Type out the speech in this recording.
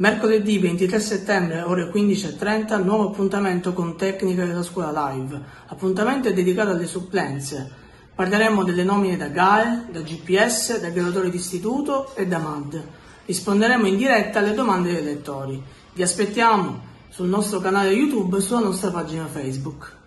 Mercoledì 23 settembre, ore 15:30, nuovo appuntamento con Tecnica della Scuola Live. Appuntamento è dedicato alle supplenze. Parleremo delle nomine da GAE, da GPS, da graduatori d'istituto e da MAD. Risponderemo in diretta alle domande dei lettori. Vi aspettiamo sul nostro canale YouTube e sulla nostra pagina Facebook.